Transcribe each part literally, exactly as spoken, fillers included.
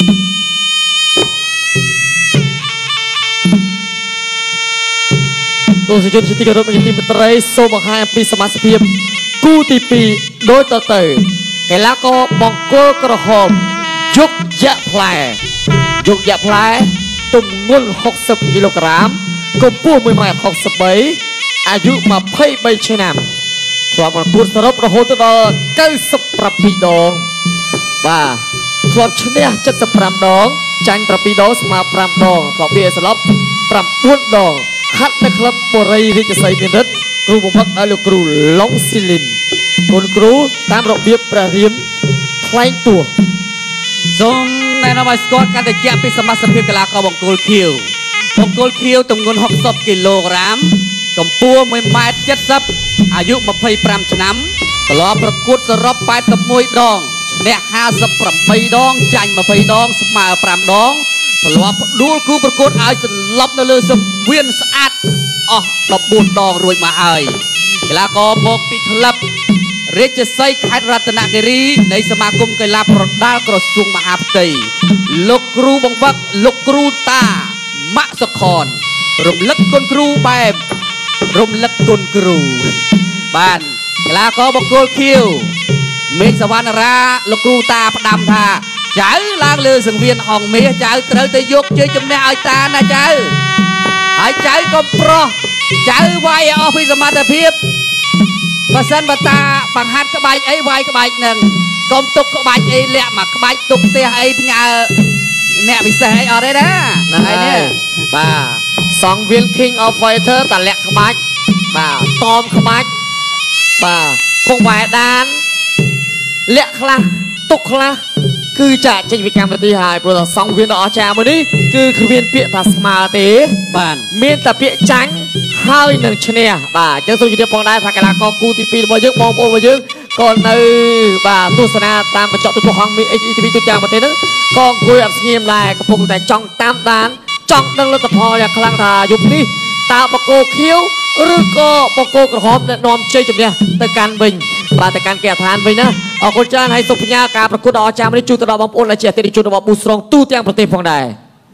ตัวสิจุนชิติกรบมีทีมตรัยโซบังไฮปีสมาชิกกู้ตีปีโดยต่อเตยแกลาก็มองโกกระหอบยกยะพลายยกยะพลายตุ่มงุนหกสิบกิโลกรัมกบปูมือใหม่หกสิบใบอายุมาเพ่ใบชนะสวมประพูดสรบระโหตดอเก้าสิบประปีดองว่าสวมชนะจัดสปรามดองจันประปีดองสมาปรามดองขอเบียสลับปรามพูดดองฮัตนะครับบริริจใส่เป็นรัฐครูบุพักอาลูกครูลงซิลินคนครูตามระเบียบประเรียมคล้ายตัวทรงในนามสกอตการแต่แจกพิสมัสพิบกลาเขาบงโกลคิวบงโกลคิวตรงเงินหกสิบกิโลกรัมกำปัวมวยไม้เจ็ดสิบอายุมาเพย์ปรำชนะตลอดประกวดสรบไปกับมวยดองเนี่ยห้าสิบปรำไปดองจันมาเพย์ดองสมาปรำดองตลอดดูครูประกวดไอ้สลับนั่นเลยสมเวียนสะอาดอ๋อตบบูดดองรวยมาไอ้กลาก็บอกปีคลับเรจไซขายรัตนกิรีในสมาคมกีฬาปรดดาลกระทรวงมหาดไทยลูกครูบังบักลูกครูตามะสคอนรวมลักกลครูแบบรวมลักกลครูบ้านกีฬาก็บอกโกลคิวเมฆสวรรค์ราลูกครูตาประดำท่าเจ้าล้างเลือสังเวียนห้องเมียเจ้าเต๋อแต่ยกเจอจำแนกไอตานะเจ้าไอ้เจ้าก็โปรเจ้าไว้ออฟฟิศสมาร์ทเพียบภาษาบัตาบังฮัดกระบายไอ้ไว้กระบายหนึ่งกลมตุกกระบายไอ้เละหมักกระบายตุกเตะไอ้พญาแม่พิเศษไอ้อะไรนะไอ้เนี่ยบ้าสองวินคิงออฟไฟเตอร์แต่เละกระบายบ้าตอมกระบายบ้าพวกแหวนดานเละคลาตุกคลาคือจะจะมีการปฏิหารโปรสองเวียนออจามันนี่คือคือเวียนเปียตัสมาเตะบ้านเมียนแต่เปียจังห้าวหนึ่งชนีบ่าจะส่งยูเดียปองได้สักการะก็กูที่ปีมาเยอะมองโอ้มาเยอะก่อนในบ่าตุสนาตามกระจกตัวห้องมีไอทีวีตัวอย่างมาเตะนึงก็คุยกับสกีมลายกระพงแต่จ้องตามด้านจ้องดังรถพออย่างคลังทายุบนี้ตาปะโกเขียวหรือก็ปะโกกระหอบเนี่ยนอมเชยจุดเนี่ยแต่การบินบ่าแต่การแก่ทานไปนะเอาคนจ้างให้สุพญาการประกวดอจาไม่ได้จูตระบำโอนและเจติจูตระบำบุษรองตู้เตียงประเทศพองได้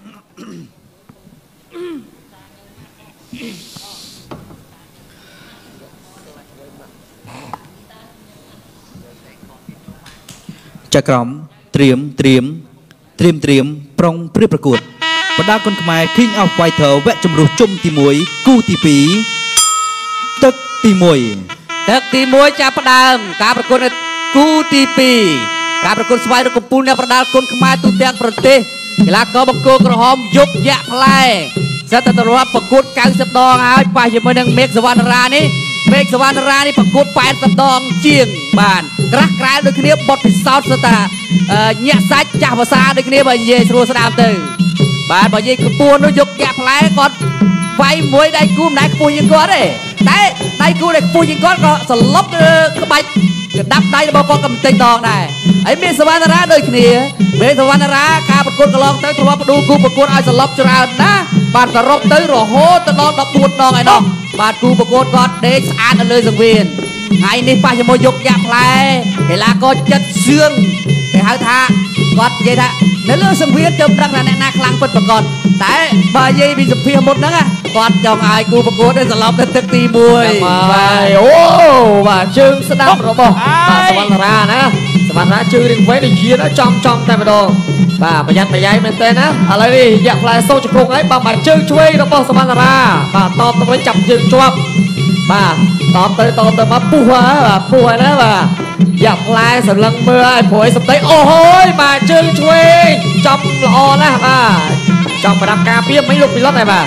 จะกรอมเตรียมเตรียมเตรียมเตรียมปรองเพื่อประกวดบรรดาคนขมายคิงเอาไฟเถอแวะจมรูจุ่มตีมวยกู้ตีปีตึกตีมวยตึกตีมวยจะประดามการประกวดกู้ตีปีการประกวดสวายรกปูนในประดาคนขมายตุ้งเตียงประเทศกีฬาก็บังโกกระหอมยกแยะพลายเสตตรวจประกวดการสับดองเอาไปยังไม่ดังเมฆสวรรณรานี่เมฆสวรรณรานี่ประกวดแปดสับดองเจียงบ้านกระกลายโดยคณีบทพิสาวสตาเนี้ยซัดจ่าภาษาโดยคณีบเยสโรสดามตึงบ้านบเยกปูนนยกแยะพลายก่อนไฟมวยได้กู้ได้ปูยิงก้อนเลยได้ได้กู้ได้ปูยิงก้อนก็สลบกระบายดับได้บอกกำเต็งดองได้ไอ้เมฆสวรรณราโดยคณีเมฆสวรรณราการประกวดกระลองเต้ทว่าดูกู้ประกวดไอ้สลบจรานะบ้านตะรบเต้รอโหตะนอนดอกปูนดองไอ้น้องบ้านกูประกวดก่อนเด็กสะอาดเลยสังเวียนไอ้นี่ป้าจะมายกยาพลายเวลาก็จัดเชื่องไปหาท่ากอดยัยท่าในเรื่องสังเวียนจมรักนานาคลังเปิดประกอบแต่บ่ยัยมีสัมผัสหมดนั่งอ่ะกอดจองไอ้กูประกวดได้สลับได้ตึกตีมวยโอ้ว่าจึงสนามระบบสวรรณรานะสวรรณราจึงเรียงไว้ในเชียร์นะจอมจอมแต่ไม่โดนป่าประหยัดประหยัดเมนเต้นะอะไรนี่อยากพลายโซ่จุกงไอ้ป่าหมัดจึงช่วยระบบสวรรณราป่าตอบตรงไว้จับจึงจวบป่าตอบเตยตอบเตยมาปูหัวป่าปูหัวนะป่าอยากพลายสำลังเมื่อไอ้ผวยสำเตยโอ้โหมาจึงช่วยจอมรอนะป่าจอมประดับกาเปียไม่ลุกมีรถไหนป่า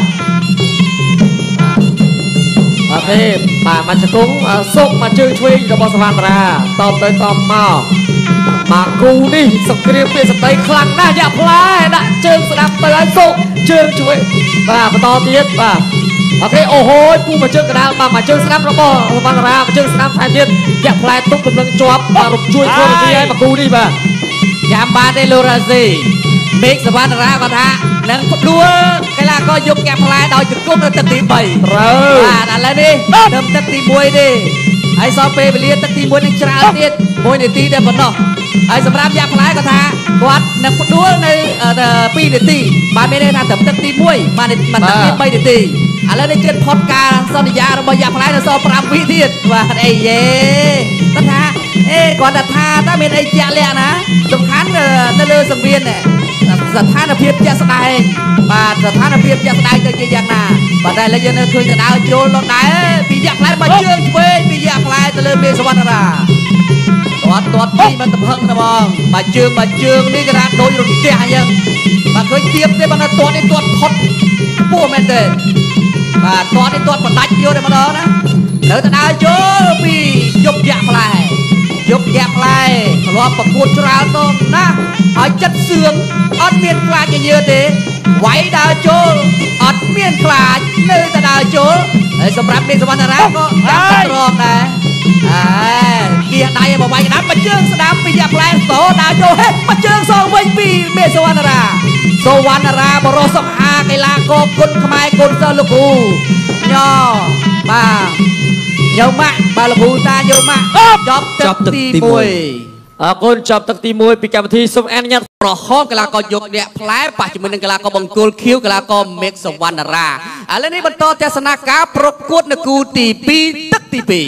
ประเทศป่ามันจะกุ้งส่งมาจึงช่วยระบบสวรรณราตอบเตยตอบมามากูนี่สกรีมเปลี่ยนสไตล์คลังน่าอยากพลายนะเจิงสนับเตยส่งเจิงช่วยป่ามาต่อเทียบป่าโอเคโอ้โหผู้มาเจิงกระดาษมามาเจิงสนับระบบสวรรณรามาเจิงสนับแทนเทียบอยากพลายตุ๊กกำลังจวบมารุช่วยคนที่ให้มากูนี่ป่ะยามบานได้โลราซีเมฆสวรรณราก็ท่าหนังพัดดัวกลาก็ยกแกพลายดอยจุดกุ้งแล้วตัดตีใบว่าอะไรนี่เดิมตัดตีมวยดิไอ้ซอเปไปเรียนตัดตีมวยในชราเทียดមួយនាទីតែប៉ុណ្ណោះហើយសម្រាប់យ៉ាក់ផ្លែក៏ថាគាត់នឹងផ្ដួលនៅពីរនាទីបានមានន័យថាត្រឹមទឹកទីមួយបានបានទឹកទីបីនាទីឥឡូវនេះជិតផុតការសន្យារបស់យ៉ាក់ផ្លែនៅសល់ប្រាំវិទៀតបាទអីយេគាត់ថាអេគាត់ថាថាតើមានអីជាក់លាក់ណាសំខាន់នៅលើសង្វៀនស្ថានភាពជាក់ស្ដែងបាទស្ថានភាពជាក់ស្ដែងទៅជាយ៉ាងណាបាទតែឥឡូវយើងនៅឃើញទៅដើរចូលលោកដែរពីយ៉ាក់ផ្លែមកជើងឆ្វេងពីយ៉ាក់ផ្លែទៅលើមេសវណ្ណរាទាត់ទាត់ពីមិនទំហឹងទេបងបាទជើងបាទជើងនេះគេថាដូចរន្ទះអញ្ចឹងបាទឃើញទៀបទេបាទទាត់នេះទាត់ផុតពោះមែនទេបាទទាត់នេះទាត់បណ្ដាច់យកតែម្ដងណានៅទៅដើរចូលពីយប់យ៉ាក់ផ្លែយប់យ៉ាក់ផ្លែធ្លាប់ប្រកួតច្រើនដងណាហើយចិត្តសឿងអត់មានខ្លាចញញើទេវាយដើរចូលអត់មានខ្លាចនៅតែដើរចូលហើយសម្រាប់មេសវណ្ណរាក៏ចាំតែរងដែរអើគៀដៃមកវាយក្តាប់មកជើងស្ដាំពីយ៉ាក់ផ្លែតោដើរចូលហេមកជើងសងវិញពីមេសវណ្ណរាសវណ្ណរាបរោះសុខាកីឡាករគុណខ្មែរគុណសិស្សលោកគ្រូញ៉បាទយោម៉ាក់បាទលោកគ្រូតាយោម៉ាក់ចប់ទឹកទីមួយអរគុណចប់ទឹកទីមួយពីកម្មវិធីសូមអនុញ្ញាតប្រហោកីឡាករយកអ្នកផ្លែប៉ះជាមួយនឹងកីឡាករបង្គោលខៀវកីឡាករមេឃសវណ្ណរាឥឡូវនេះបន្តទស្សនាការប្រកួតនៅគូទីពីរទឹកទីពីរ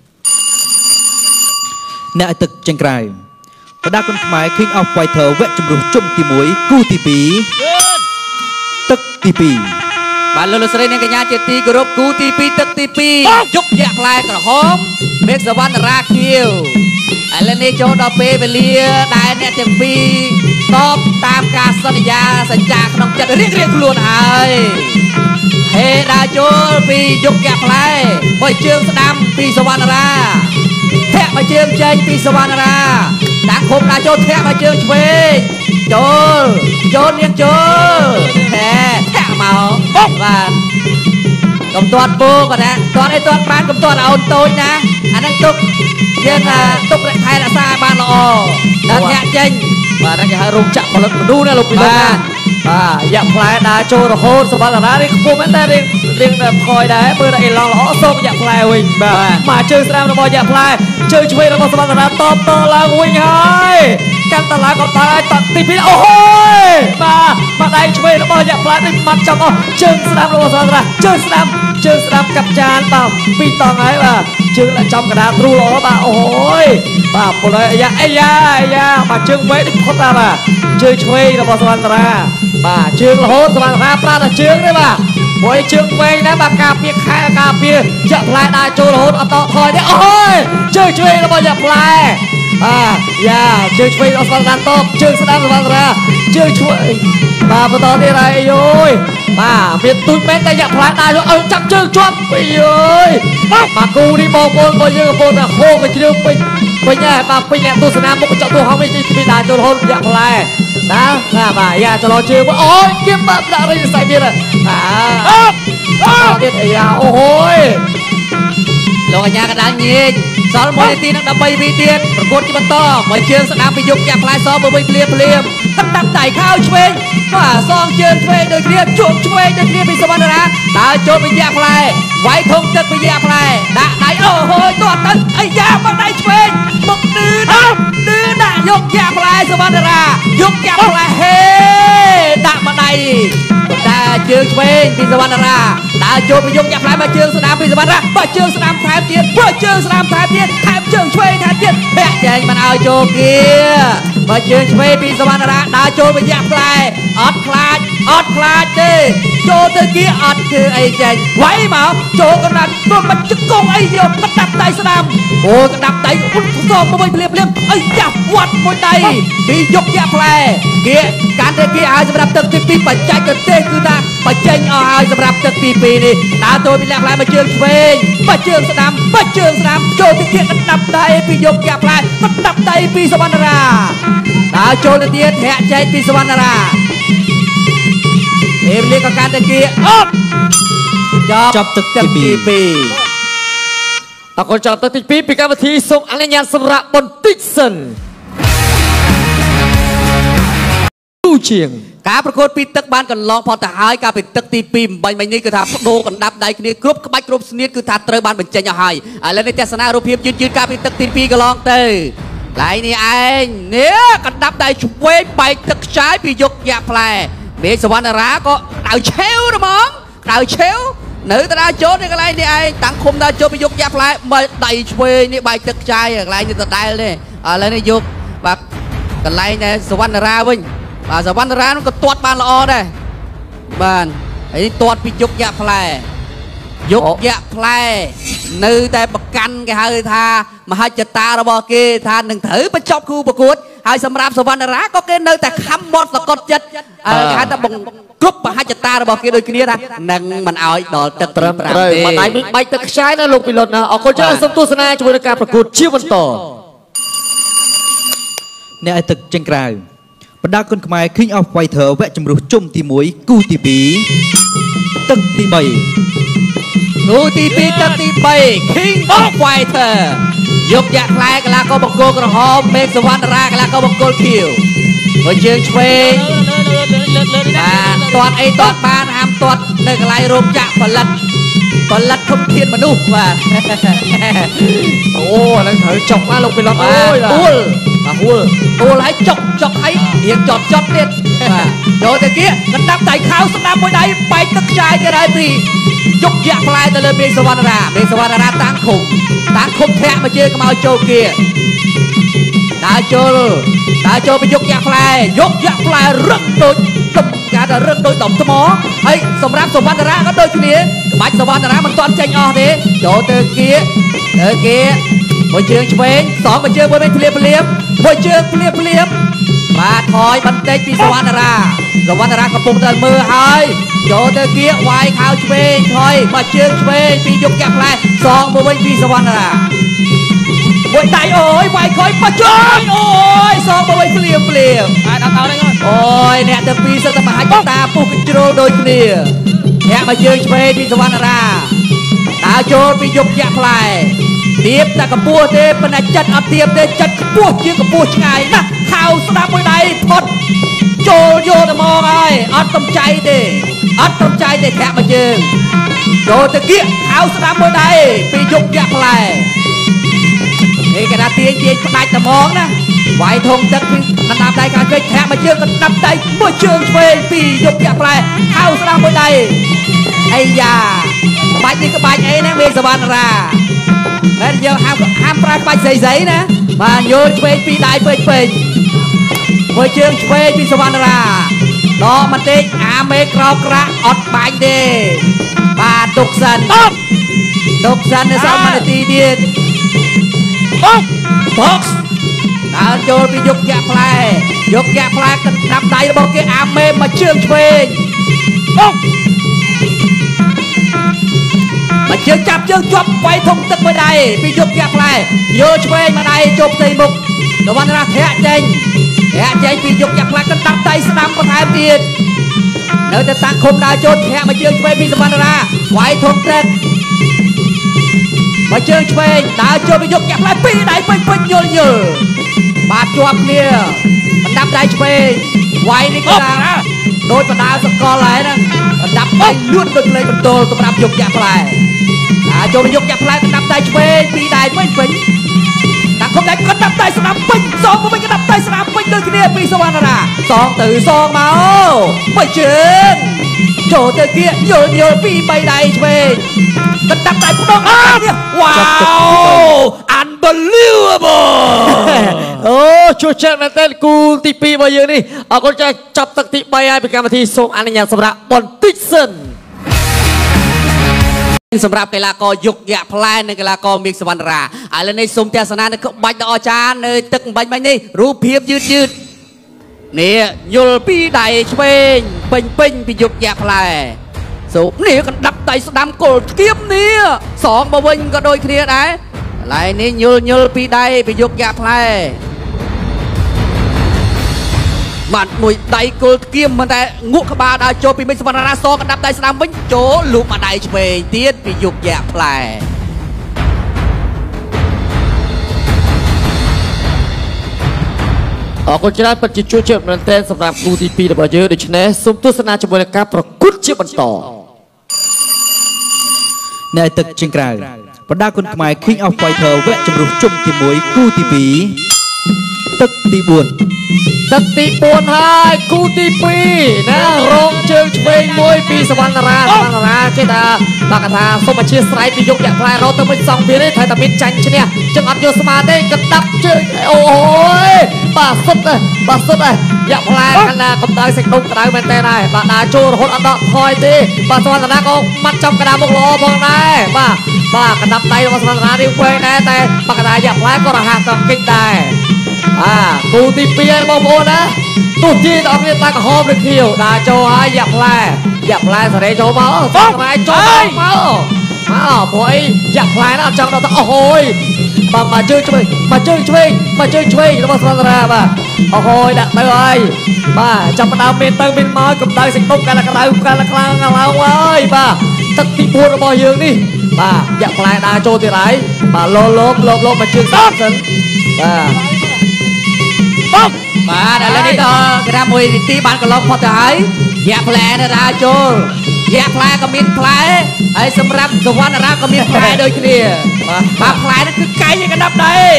អ្នកឲ្យទឹកចេញក្រៅបដាគុនខ្មែរ King of Fighter វគ្គជម្រុះជុំទីមួយគូទីពីរទឹកទីពីរបាទលោកលោកស្រីនិងកញ្ញាជាទីគោរពគូទីពីរទឹកទីពីរយកយ៉ាក់ផ្លែក្រហមមេឃសវណ្ណរាខៀវឥឡូវនេះចូលដល់ពេលវេលាដែលអ្នកទាំងពីរតបតាមការសន្យាសញ្ចាក្នុងចិត្តរៀងរៀងខ្លួនហើយហេដើរចូលពីយកយ៉ាក់ផ្លែបើជើងស្ដាំពីសវណ្ណរាធាក់មកជើងចេញពីសវណ្ណរាដាក់ឃុំដើរចូលធាក់មកជើងឆ្វេងចូលចូលនាងចូលហេធាក់មកបាទកុំទាត់ពូគាត់ណាទាត់អីទាត់បានកុំទាត់អូនតូចណាអាហ្នឹងទុកយើងទុករថែរក្សាបានល្អដល់ធាក់ចេញបាទគេហៅរោងចក្រផលិតមនុស្សណាលោកពីលោកណាបាទយ៉ាក់ផ្លែដើរចូលរហូតសវណ្ណរានេះខ្ពស់មែនតែរៀងរៀងតែផយដែរមើលតែអេឡង់ល្អសូកយ៉ាក់ផ្លែវិញបាទមកជើងស្ដាំរបស់យ៉ាក់ផ្លែជើងឆ្វេងរបស់សវណ្ណរាតបតឡើងវិញហើយកាន់តឡាក៏ដើរតទីពីរអូយបាទមកដៃឆ្វេងរបស់យ៉ាក់ផ្លែនេះបាត់ចំអស់ជើងស្ដាំរបស់សវណ្ណរាជើងស្ដាំជើងស្ដាំកាប់ចានបាទពីរតង់ហើយបាទជើងដាក់ចំកណ្ដាលទ្រូល្អបាទអូយបាទពលអាយ៉ាអាយ៉ាអាយ៉ាបាទជើងវែងនេះផុតដែរបាទជើងឆ្វេងរបស់សវណ្ណរាបាទជើងរហូតសវណ្ណរាប្រាតែជើងទេបាទមួយជើងវែងណាបាទការពារខែការពារយ៉ាក់ផ្លែដើរចូលរហូតអត់តថយទេអូយជើងឆ្វេងរបស់យ៉ាក់ផ្លែបាទយ៉ាជើងឆ្វេងរបស់សវណ្ណរាតបជើងស្ដាំសវណ្ណរាជើងឆ្វេងបាទបន្តទៀតហើយអើយបាទមានទូចមែនតែយ៉ាក់ផ្លែដើរចូលអើចាប់ជើងជាប់អីអើយបាទគូនេះបងប្អូនរបស់យើងកំពុងតែហូរកជ្រឿពេញពេញហើយបាទពេញអ្នកទស្សនាមុខកញ្ចក់ទូហងវិញពីដើរចូលរហូតយ៉ាក់ផ្លែណាណាបាទយ៉ាចលោជើងអូយគៀមបាទដាក់រីសៃទៀតបាទទៀតអាយ៉ាអូយលោកកញ្ញាកណ្ដាលញៀកសល់មួយនាទីនិង13វិទៀតប្រកួតជាបន្តមកជើងស្ដាំពីយកយ៉ាក់ផ្លែសបើវិញភ្លាមភ្លាមតាប់ដៃខោឆ្វេងបាទសងជើងឆ្វេងដូចគ្នាជួបឆ្វេងដូចគ្នាពីសវណ្ណរាដើរចូលពីយ៉ាក់ផ្លែវាយធំទឹកពីយ៉ាក់ផ្លែដាក់ដៃអូហូយទាត់ទៅអាយ៉ាមកដៃឆ្វេងមកឌឺដាក់ឌឺដាក់យកយ៉ាក់ផ្លែសវណ្ណរាយកយ៉ាក់ផ្លែហេដាក់មកដៃតែជើងឆ្វេងពីសវណ្ណរាដើរចូលពីយកយ៉ាក់ផ្លែមកជើងស្ដាំពីសវណ្ណរាបើជើងស្ដាំថែមទៀតបើជើងស្ដាំថែមទៀតថែមជើងឆ្វេងថែមទៀតធាក់ចែងមិនឲ្យចូលគៀបើជើងឆ្វេងពីសវណ្ណរាដើរចូលពីយ៉ាក់ផ្លែអត់ខ្លាចអត់ខ្លាចទេចូលទៅគៀអត់ធ្វើអីចេញវាយមកចូលកណ្ដាលមកមិនជង្គង់អីយកកណ្ដាប់ដៃស្ដាំអូកណ្ដាប់ដៃពុតសងមកវិញភ្លាមភ្លាមអីយ៉ាប់វត្តមួយដៃពីយកយ៉ាក់ផ្លែគៀកាន់តែគៀឲ្យសម្រាប់ទឹកទីពីរបច្ចេកទេសគឺថាបញ្ចេញអស់ឲ្យសម្រាប់ទឹកទីពីរនេះដើរចូលពីយ៉ាក់ផ្លែមកជើងឆ្វេងមកជើងស្ដាំមកជើងស្ដាំចូលទៅគៀកណ្ដាប់ដៃពីយកយ៉ាក់ផ្លែកណ្ដាប់ដៃពីសវណ្ណរាដើរចូលទៅទៀតធាក់ចែកពីសវណ្ណរាពេលនេះក៏កាន់តែគៀអត់ចប់ទឹកទីពីរអរគុណចប់ទឹកទីពីរពីកម្មវិធីសូមអនុញ្ញាតសម្រាប់បន្តិចសិនទូជាងការប្រកួតពីទឹកបានកន្លងផុតទៅហើយការពីទឹកទីពីរបាញ់មិញនេះគឺថាបដូរកណ្ដាប់ដៃគ្នាគ្រប់ក្បាច់គ្រប់ស្នៀតគឺថាត្រូវបានបញ្ចេញអស់ហើយឥឡូវនេះទស្សនារូបភាពយឺតយឺតការពីទឹកទីពីរកន្លងទៅ lại nè anh nè cần đắp đây chụp quê bay thực trái bị dục dạ phè bị sờ van rá có đào chéo đó món đào chéo nữ ta đã chốt đi cái này nè anh tặng khung đã chốt bị dục dạ phè mà đầy quê nè bay thực trái cái này ta đây nè à lên này dục và cái này nè sờ van rá vinh và sờ van rá nó có toát ban lo đây bàn ấy toát bị dục dạ phè dục dạ phè nữ ta bậc canh cái hơi tha mà hai chật ta đó bò kia tha đừng thử bên trong khu bậc cuốn hai sầm rạp sầm van rá có cái nơi ta khăm bọt là con chết hai ta bồng cúp mà hai chật ta đó bò kia đôi kia ta nâng mình ao đỏ chật trầm trầm rồi mà này bayตึกtrái nó lục bị lột nè ở con chơi sông tu sana cho người taประกวดchiêu vận tổ អ្នកឲ្យទឹកចេញក្រៅបណ្ដាគុណខ្មែរ King of Fighter វគ្គជម្រុះជុំទី មួយ គូទី ពីរ ទឹកទី 3 គូទី ពីរ ទឹកទី 3 King of Fighter យកយ៉ាក់ខ្លែកលាកោបង្គោលក្រហមមេឃសវណ្ណរាកលាកោបង្គោលខៀវបើជើងឆ្វេងបាទតាត់អីតាត់បានហាមតាត់នៅកន្លែងរោងចក្រផលិតផលិតធនធានមនុស្សបាទអូអានឹងត្រូវចុកណាលោកពីឡុតអូយអួលបាទអួលអួលឲ្យចុកចុកឲ្យរៀងចត់ចត់ទៀតបាទចូលទៅkiaកណ្ដាប់ដៃខោស្ដាប់មួយដៃបែកទឹកខ្ចាយទៀតហើយពីយកយ៉ាក់ផ្លែទៅលើមេឃសវណ្ណរាមេឃសវណ្ណរាតាំងឃុំតាំងឃុំធាក់មកជើងខ្មៅចូលkiaដើរចូលដើរចូលไปយកយ៉ាក់ផ្លែយកយ៉ាក់ផ្លែរឹកដូចទឹកគេថារឹកដូចដំថ្មហើយសម្រាប់សវណ្ណរាក៏ដូចគ្នាក្បាច់សវណ្ណរាមិនទាន់ចេញអស់ទេចូលទៅkiaទៅkiaមួយជើងឆ្វេងសងមួយជើងមួយវិញភ្លាមភ្លាមមួយជើងភ្លាមភ្លាមបាទថយបន្តិចពីសវណ្ណរាសវណ្ណរាកំពុងតែមើលហើយចូលទៅkiaវាយខោឆ្វេងថយមួយជើងឆ្វេងពីយកយ៉ាក់ផ្លែសងមួយវិញពីសវណ្ណរាមួយដៃអូយវាយខ້ອຍមកជើងអូយសងមួយវិញភ្លាមភ្លាមអាចដល់ទៅហ្នឹងអូយអ្នកទាំងពីរសិតតែមហាចតាពុះកជ្រុលដូចគ្នាអ្នកមកជើងឆ្វេងពីសវណ្ណរាដើរចូលពីយកយ៉ាក់ផ្លែទៀបតែកម្ពស់ទេប៉ុន្តែចិត្តអត់ទៀបទេចិត្តខ្ពស់ជាងកម្ពស់ឆ្ងាយណាស់ខោស្ដាប់មួយដៃផុតចូលយកតែមកហើយអត់ទំចៃទេអត់ទំចៃទេធាក់មកជើងចូលទៅគៀកខោស្ដាប់មួយដៃពីយកយ៉ាក់ផ្លែនេះគេថាទាញទាញផ្ដាច់តែមកណាវាយធំទឹកពីកណ្ដាប់ដៃខាងជើងធាក់មកជើងកណ្ដាប់ដៃមួយជើងឆ្វេងពីយកយ៉ាក់ផ្លែខោស្ដាប់មួយដៃអីយ៉ាក្បាច់នេះក្បាច់អីណាមេសវណ្ណរាមែនយើងហាមហាមប្រើក្បាច់ស្អីស្អីណាបាទយោឆ្វេងពីដៃពេកពេកមួយជើងឆ្វេងពីសវណ្ណរាដកបន្តិចអាមេក្រោកក្រាក់អត់បាញ់ទេបាទទុកសិនទុកសិននៅសល់មួយនាទីទៀតបុកបុកដើរចូលពីយកយ៉ាក់ផ្លែយកយ៉ាក់ផ្លែកណ្ដាប់ដៃរបស់គេអាមេមកជើងឆ្វេងបុកមកជើងចាប់ជើងជាប់វាយធំទឹកមួយដៃពីយកយ៉ាក់ផ្លែយកឆ្វេងមួយដៃជប់ផ្ទៃមុខសវណ្ណរាធាក់ចេញធាក់ចេញពីយកយ៉ាក់ផ្លែកណ្ដាប់ដៃស្ដាំបន្ថែមទៀតនៅតែតាំងឃុំដើរចូលធាក់មកជើងឆ្វេងពីសវណ្ណរាវាយធំទឹកមកជើងឆ្វេងដើរចូលពីយកយ៉ាក់ផ្លែពីរដៃពេញពេញយល់យល់បាទជាប់គ្នាបណ្ដាប់ដៃឆ្វេងវាយនេះក៏ដូចបណ្ដាសកលហើយហ្នឹងបណ្ដាប់ដៃលួនដូចលេខបន្ទោលសម្រាប់យកយ៉ាក់ផ្លែអាចូលយកយ៉ាក់ផ្លែបណ្ដាប់ដៃឆ្វេងពីរដៃពេញពេញដាក់គុំដៃក៏ដាប់ដៃស្ដាប់ពេញសងមកវិញក៏ដាប់ដៃស្ដាប់ពេញដូចគ្នាពីសវណ្ណរាសងទៅសងមកមួយជើងចូលទៅគៀកយល់យល់ពីបីដៃឆ្វេងក៏ដាប់ដៃផ្ដងអានេះវ៉ាវ unbelievable អូជួយចិត្តមែនតើគូទីពីររបស់យើងនេះអរគុណចាស់ចាប់ទឹកទីបីហើយពីកម្មវិធីសូមអនុញ្ញាតសម្រាប់បន្តិចសិនសម្រាប់កីឡាករយកយ៉ាក់ផ្លែនិងកីឡាករមេឃសវណ្ណរាឥឡូវនេះសូមទស្សនានៅក្បាច់ដ៏អស្ចារ្យនៅទឹកបាញ់បាញ់នេះរូបភាពយឺតយឺតនេះយល់ពីដៃឆ្វេងពេញពេញពីយកយ៉ាក់ផ្លែសូមនេះកណ្ដាប់ដៃស្ដាំគល់គៀមនេះសងមកវិញក៏ដូចគ្នាដែរកន្លែងនេះយល់យល់ពីដៃពីយកយ៉ាក់ផ្លែបាត់មួយដៃគល់គៀមមិនតែងក់ក្បាលដើរចូលពីមេឃសវណ្ណរាសកណ្ដាប់ដៃស្ដាំវិញចូលលូកមកដៃឆ្វេងទៀតពីយកយ៉ាក់ផ្លែអរគុណច្រើនពិតជាជួយចិត្តមែនទែនសម្រាប់គូទីពីររបស់យើងដូច្នេះសូមទស្សនាជាមួយនឹងការប្រកួតជាបន្តអ្នកទឹកជាងក្រៅបណ្ដាគុណខ្មែរ King of Fighter វគ្គជម្រុះជុំទី មួយ គូទី ពីរទឹកទីបួនទឹកទីបួនហើយគូទីពីរណារងជើងឆ្វេងមួយពីសវណ្ណរាសវណ្ណរាចេះថាបាក់ថាសូមអធិស្ឋានពីយកអ្នកផ្លែរត់ទៅវិញសងវានេះត្រូវតែមានចាញ់ឈ្នះចឹងអត់យកស្មាទេកណ្ដាប់ជើងអូយបាទសុទ្ធបាទសុទ្ធអ្នកផ្លែកណ្ដាកំដៅសេចក្ដីក្ដៅមែនតើហើយបាទដើរចូលរហូតអត់ដកថយទេបាទសវណ្ណរាក៏មាត់ចំកណ្ដាលមុខល្អផងដែរបាទបាទកណ្ដាប់ដៃរបស់សវណ្ណរានេះវែងដែរតែបាក់ថាអ្នកផ្លែក៏រហ័សតាមគិចដែរអាគូទីពីរបងប្អូនណាទោះជាអត់មានតែក្រហមឬខៀវដើរចូលហើយយ៉ាក់ផ្លែយ៉ាក់ផ្លែសេរីចូលមកសង្រៃចូលមកមកព្រោះអីយ៉ាក់ផ្លែណាអត់ចង់ដល់ទៅអូយបាទមកជើងឆ្វេងមកជើងឆ្វេងមកជើងឆ្វេងរបស់សង្រាបាទអូយដាក់ទៅហើយបាទចាប់ផ្ដើមមានទៅមានមកកម្ដៅសេចក្ដីកាលក្ដៅកាលខ្លាំងឡើងហើយបាទទឹកទីបួនរបស់យើងនេះបាទយ៉ាក់ផ្លែដើរចូលទៀតហើយបាទលោលបលោបលោបមកជើងស្ដាប់សិនបាទបងបាទឥឡូវនេះក៏ក្រាមមួយនាទីបានកន្លងផុតទៅហើយយ៉ាក់ផ្លែនៅដើរចូលយ៉ាក់ផ្លែក៏មានផ្លែហើយសម្រាប់សវណ្ណរាក៏មានផ្លែដូចគ្នាបាទផ្លែនេះគឺកែងឯកណ្ដាប់ដែរ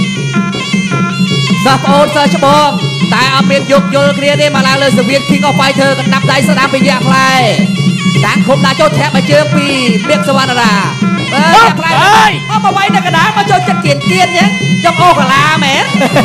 សិស្សប្អូនសិស្សច្បងតែអត់មានយកយល់គ្នាទេមកឡើងលើសវៀន King of Fighter កណ្ដាប់ដៃស្ដាប់ពីយ៉ាក់ផ្លែតាំងឃុំដាក់ចូលធាក់មកជើងពីមាសសវណ្ណរាបាទផ្លែអត់មកវាយនៅកណ្ដាលមកចូលចិត្តគៀនគៀនចឹងចង់អូកាឡាមែន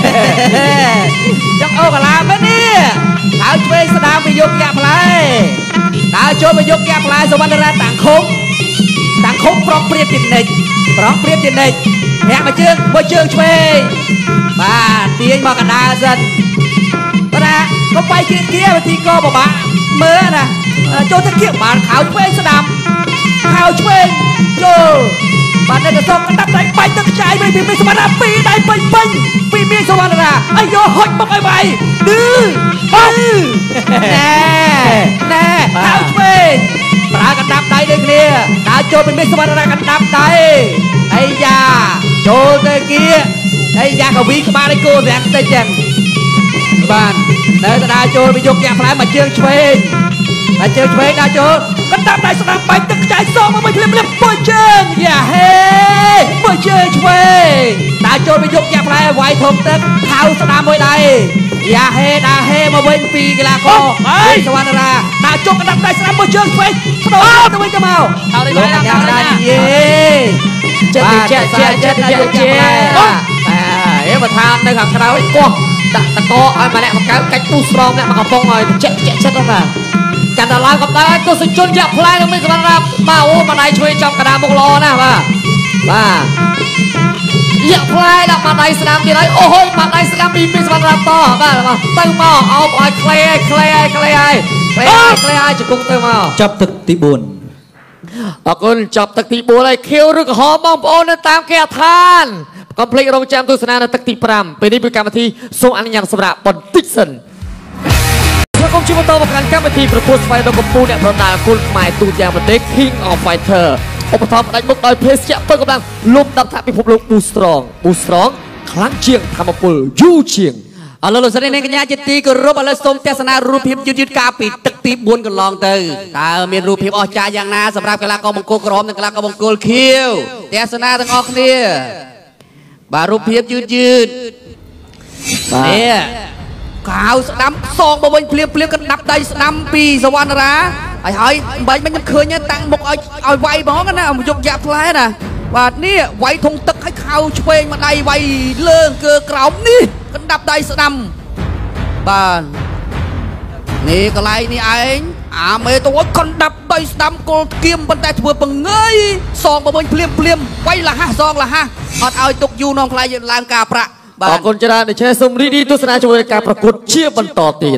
ចង់អូកាឡាមែននេះហើយឆ្វេងស្ដាមពីយកយ៉ាក់ផ្លែដើរចូលមកយកយ៉ាក់ផ្លែសវណ្ណរាតាំងឃុំតាំងឃុំប្រងព្រៀបជានិច្ចប្រងព្រៀបជានិច្ចធាក់មកជើងមកជើងឆ្វេងបាទទាញមកកណ្ដាលសិនបាទក៏បាយគៀនគៀវិធីក៏ពិបាកមើលណាចូលទៅគៀកបានខោឆ្វេងស្ដាំខោឆ្វេងចូលបាទនៅកសោកកណ្ដាប់ដៃបាញ់ទឹកខ្ចាយវិញពីមានសវណ្ណរាពីរដៃពេញពេញពីមានសវណ្ណរាអាយហុចមកឲ្យវាយឌឺបងណែណែខោឆ្វេងប្រើកណ្ដាប់ដៃដូចគ្នាដើរចូលពីមានសវណ្ណរាកណ្ដាប់ដៃអាយ៉ាចូលទៅគៀកអាយ៉ាក៏វីក្បាលឲ្យគោរាំងតិចចឹងបាទនៅទៅដើរចូលពីយកយ៉ាផ្លែមកជើងឆ្វេងមកជើងឆ្វេងដើរចូលកណ្ដាប់ដៃស្ដាំបាញ់ទឹកខ្ចាយសងមកវិញភ្លាមភ្លាមមើលជើងយ៉ាហេមើលជើងឆ្វេងដើរចូលពីយកយ៉ាផ្លែវាយធំទឹកខៅស្ដាំមួយដៃយ៉ាហេដើរហេមកវិញពីកីឡាករសវណ្ណរាដើរចុកកណ្ដាប់ដៃស្ដាំមើលជើងឆ្វេងបដូរទៅវិញទៅមកដល់នេះបានយ៉ាងណាយេចិត្តចិត្តចិត្តចិត្តចិត្តបាទអេបើថានៅខាងក្រៅឯងកោះដាក់តកឲ្យម្នាក់មកកៅកាច់ពុះស្រងអ្នកមកកំប៉ុងឲ្យចិត្តចិត្តចិត្តហ្នឹងកាន់តែឡើងកំដៅទស្សនជនយ៉ាក់ផ្លែនឹងមានសវណ្ណរាបាទអូម្ដាយឆ្វេងចំកណ្ដាលមុខល្អណាស់បាទបាទយ៉ាក់ផ្លែដាក់ម្ដាយស្ដាំទៀតហើយអូយម្ដាយស្ដាំពីមានសវណ្ណរាតបាទទៅមកអោបឲ្យក្លេឲ្យក្លេឲ្យក្លេឲ្យក្លេឲ្យក្លេឲ្យជង្គង់ទៅមកចាប់ទឹកទីបួនអរគុណចាប់ទឹកទីបួនហើយខៀវឬក្រហមបងប្អូននៅតាមគេឋានកុំភ្លេចរងចាំទស្សនានៅទឹកទីប្រាំពេលនេះពីកម្មវិធីសូមអនុញ្ញាតសម្រាប់បន្តិចសិនខ្ញុំគុំជិះបន្តមកកាន់កម្មវិធីប្រកួតស្វែងរកកម្ពុជាអ្នកប្រដាល់គុលខ្មែរទូទាំងប្រទេស King of Fighter ឧបត្ថម្ភផ្ដាច់មុខដោយភេសជ្ជៈពើកម្លាំងលំដាប់ថាពិភពលោក Boost Strong Boost Strong ខ្លាំងជាងធម្មពលយូរជាងអរលោកលោកស្រីនិងកញ្ញាជាទីគោរពឥឡូវសូមទស្សនារូបភាពយឺតយឺតកាលពីទឹកទីបួនកន្លងទៅតើមានរូបភាពអស្ចារ្យយ៉ាងណាសម្រាប់កីឡាករបង្គោលក្រហមនិងកីឡាករបង្គោលខៀវទស្សនាទាំងអស់គ្នាបាទរូបភាពយឺតយឺតនេះកៅស្ដាំសងមកវិញភ្លាមភ្លាមកណ្ដាប់ដៃស្ដាំពីសវណ្ណរាហើយហើយបាញ់មិញខ្ញុំឃើញតាំងមុខឲ្យឲ្យវាយហ្មងណាយកយ៉ាក់ផ្លែណាបាទនេះវាយធុងទឹកឲ្យខៅឆ្វេងមកដៃវាយលើអង្គើក្រោមនេះកណ្ដាប់ដៃស្ដាំបាទនេះកន្លែងនេះឯងអាមេទៅកណ្ដាប់ដៃស្ដាំគល់គៀមប៉ុន្តែធ្វើបង្ងើយសងមកវិញភ្លាមភ្លាមវាយលះហះសងលះហះអត់ឲ្យទុកយូរនំខ្លាយឡើងការប្រាក់អរគុណច្រើនដូច្នេះសូមរីករាយទស្សនាជាមួយការប្រកួតជាបន្តទៀត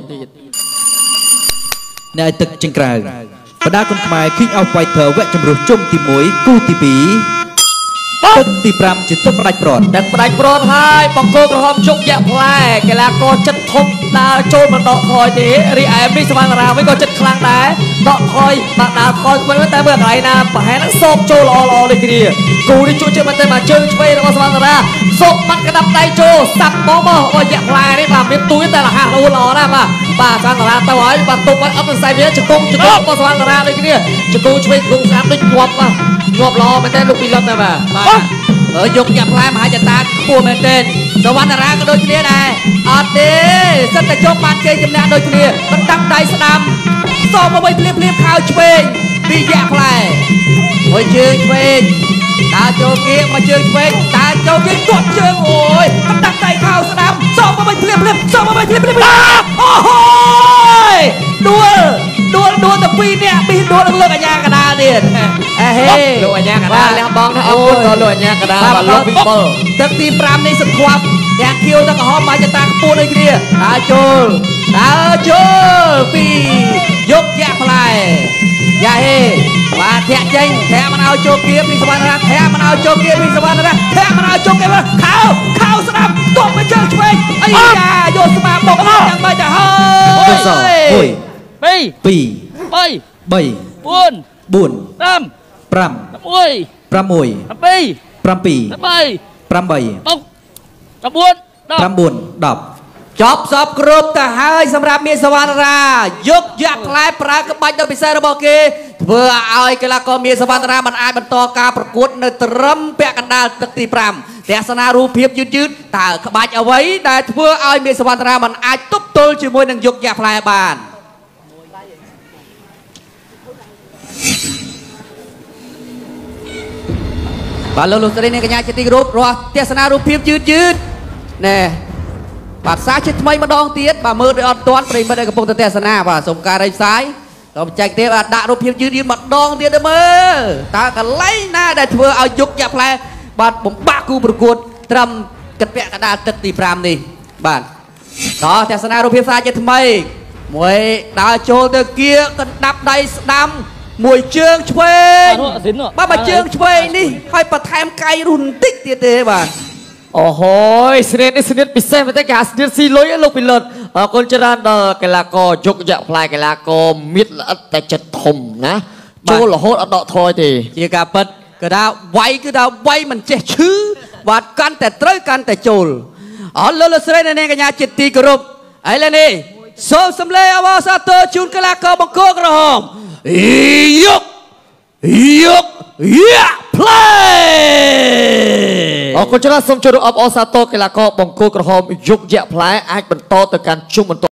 នៅទឹកចង្ក្រៅបដាគុនខ្មែរ King of Fighter វគ្គជម្រុះជុំទីមួយគូទីពីរទឹកទីប្រាំជាទឹកផ្ដាច់ព្រាត់ទឹកផ្ដាច់ព្រាត់ហើយបង្គោលក្រហមជុកយ៉ាក់ផ្លែកីឡាករចិត្តធំដើរចូលមិនដកថយទេរីឯមីសវណ្ណរាវិញក៏ចិត្តខ្លាំងដែរដកថយបាក់ដើរថយវិញតែមើលកន្លែងណាប្រហែលនឹងសោកចូលល្អល្អដូចគ្នាគូនេះជួយជើងមែនតែមកជើងឆ្វេងរបស់សវណ្ណរាសោកបាត់កណ្ដាប់ដៃចូលសាប់មកមកអូយ៉ាក់ផ្លែនេះបាទមានទួយតែរហ័សរហួនល្អណាស់បាទបាទសវណ្ណរាទៅហើយបាទទុកឲ្យអត់សរសៃវាជង្គង់ជង្គង់របស់សវណ្ណរាដូចគ្នាជង្គង់ឆ្វេងជង្គង់ស្អាតដូចងាប់បាទងាប់ល្អមែនតែលោកពីលឹមតែបាទបាទយកយ៉ាក់ផ្លែមហាចតាខ្ពស់មែនទេសវណ្ណរាក៏ដូចគ្នាដែរអត់ទេសិនតែជោគបានជ័យជំនះដូចគ្នាបណ្ដាំដៃស្ដាំសោមមកវិញភ្លាមភ្លាមខោឆ្វេងពីរយៈផ្លែមួយជើងឆ្វេងតាចូលគៀកមកជើងឆ្វេងតាចូលគៀកទាត់ជើងអូយបណ្ដាំដៃខោស្ដាំសោមមកវិញភ្លាមភ្លាមសោមមកវិញភ្លាមភ្លាមអូហូយដួលដួលដួលតែពីរនាក់ពីរដួលនឹងលើកអាញាកដាលទៀតអេហេលោកអាញាកដាលលះបងណាអរគុណដល់លោកអាញាកដាលបាទលោកវិបុលទឹកទីប្រាំនេះសង្ឃាប់ទាំងខៀវទាំងក្រហមមកចតាខ្ពស់ដូចគ្នាតាចូលតាចូលពីយកយ៉ាក់ផ្លែយ៉ាហេបាទធាក់ចេញធាក់មិនឲ្យចូលគៀពីសវណ្ណរាធាក់មិនឲ្យចូលគៀពីសវណ្ណរាធាក់មិនឲ្យចូលគៀខោខោស្ដាប់ទប់មកជើងឆ្វេងអីយ៉ាយកស្មាបុកយ៉ាងម៉េចទៅហើយមួយពីរពីរបីបីបួនបួនប្រាំប្រាំមួយប្រាំមួយពីរប្រាំពីរបីប្រាំបីបុកប្រាំបួនដប់ប្រាំបួនដប់ចប់សពគ្រប់ទៅហើយសម្រាប់មាសសវណ្ណរាយកយ៉ាក់ផ្លែប្រើក្បាច់ដ៏ពិសេសរបស់គេធ្វើឲ្យកីឡាករមាសសវណ្ណរាមិនអាចបន្តការប្រកួតនៅត្រឹមពាក់កណ្ដាលទឹកទីប្រាំទស្សនារូបភាពយឺតយឺតតើក្បាច់អ្វីដែលធ្វើឲ្យមាសសវណ្ណរាមិនអាចទប់ទល់ជាមួយនឹងយកយ៉ាក់ផ្លែបានបាទលោកលោកស្រីអ្នកកញ្ញាជាទីគោរពរាល់ទស្សនារូបភាពយឺតយឺតណែបាទសារជាថ្មីម្ដងទៀតបាទមើលដោយអត់ទាន់ប្រិមិត្តដែលកំពុងទស្សនាបាទសូមការរីផ្សាយសូមចែកទេបាទដាក់រូបភាពយឺតយឺតម្ដងទៀតទៅមើលតើកន្លែងណាដែលធ្វើឲ្យយុគយ៉ាក់ផ្លែបាទបំបាក់គូប្រកួតត្រឹមកពាក់កណ្ដាលទឹកទីប្រាំនេះបាទតទស្សនារូបភាពសារជាថ្មីមួយដើរចូលទៅគៀកណ្ដាប់ដៃស្ដាំមួយជើងឆ្វេងបាទបើជើងឆ្វេងនេះឲ្យបន្ថែមកាយរុះបន្តិចទៀតទេបាទអូហូយស្នេហ៍នេះស្នេហ៍ពិសេសមែនទេគេស្នេហ៍ស៊ីលុយលោកពីលុតអរគុណច្រើនដល់កីឡាករយកយ៉ាក់ផ្លែកីឡាករមានល្អិតតែចិត្តធំណាចូលរហូតអត់ដកថយទេជាការពិតគឺថាវាយគឺថាវាយមិនចេះឈឺបាទកាន់តែត្រូវកាន់តែចូលអរលោកលោកស្រីអ្នកនាងកញ្ញាជាទីគោរពឥឡូវនេះសូមសម្លេងអបអរសាទរជូនកីឡាករបង្គោលក្រហមយកយកយ៉ាក់ផ្លែអរគុណច្រើនសូមជម្រាបអបអរសាទរកីឡាករបង្គោលក្រហមយកយ៉ាក់ផ្លែអាចបន្តទៅកាន់ជុំបន្ត